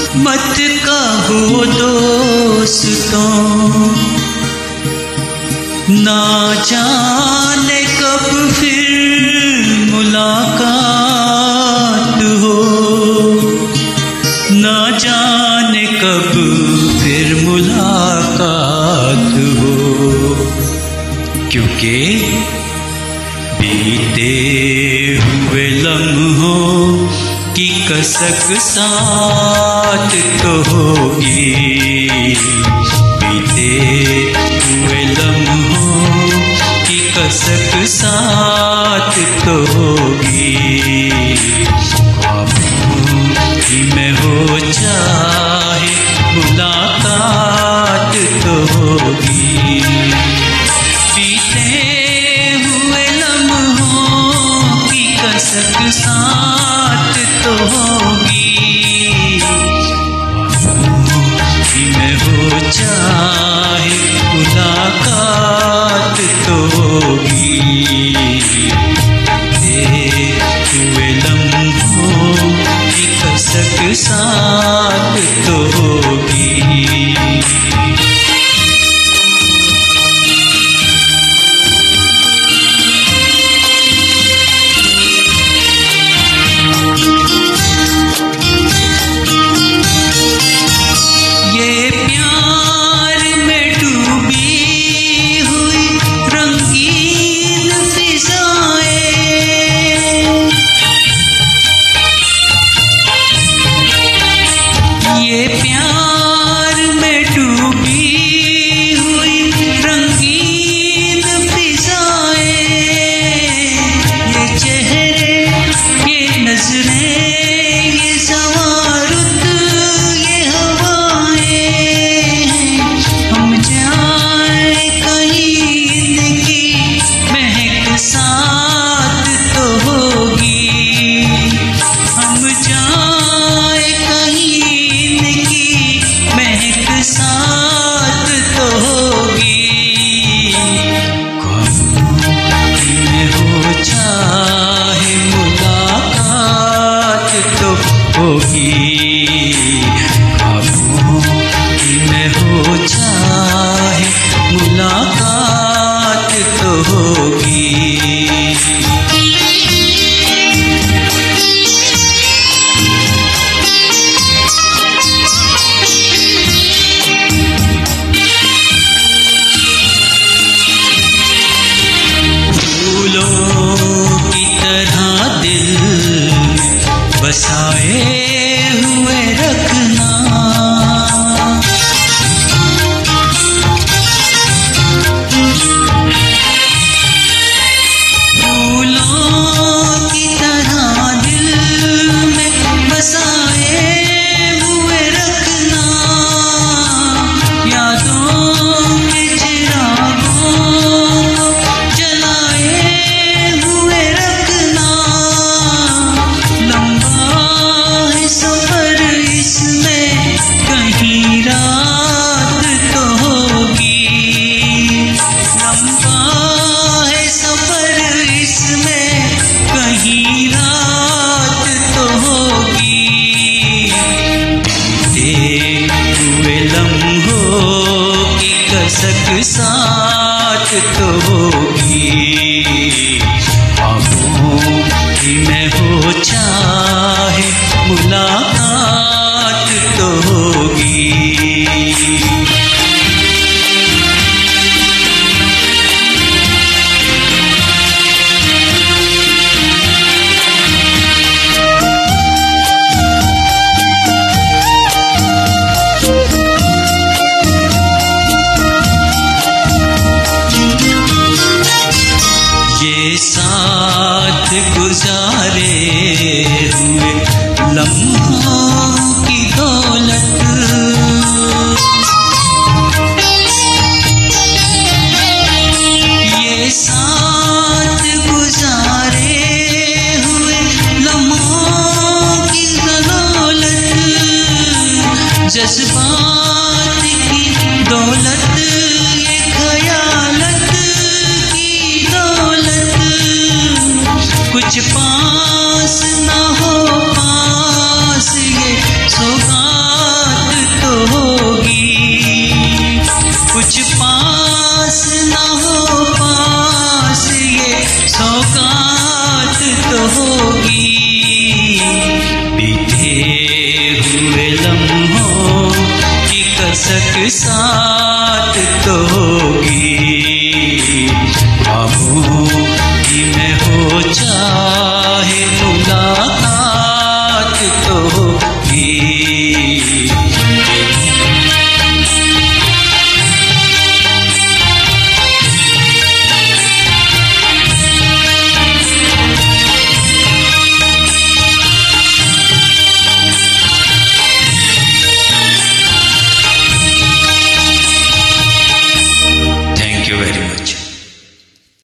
मत कहो दोस्तों, ना जाने कब फिर मुलाकात हो, ना जाने कब फिर मुलाकात हो। क्योंकि बीते हुए लम्हों की कसक साथ तो होगी, बीते हुए लम्हों की कसक साथ तो होगी। ख्वाबों में हो चाहे मुलाकात तो होगी, बीते हुए लम्हों की कसक साथ तो होगी। ख्वाबों में हो चाहे मुलाकात तो होगी, हुए लम्हों की कसक साथ तो होगी। बसाए हुए रखना, फूलों की तरह दिल में बसाए हुए रखना, यादों के चिरागों को जलाए हुए रखना। सफर इसमें कहीं रात तो होगी, लंबा है सफर इसमें कहीं रात तो होगी, बीते हुए लम्हों की कसक साथ तो होगी। ख्वाबों में हो चाहे मुलाकात तो होगी। ये साथ गुजारे हुए लम्हों की दौलत, ये साथ गुजारे हुए लम्हों की दौलत, जज्बात की दौलत, ये खयालत की दौलत, कुछ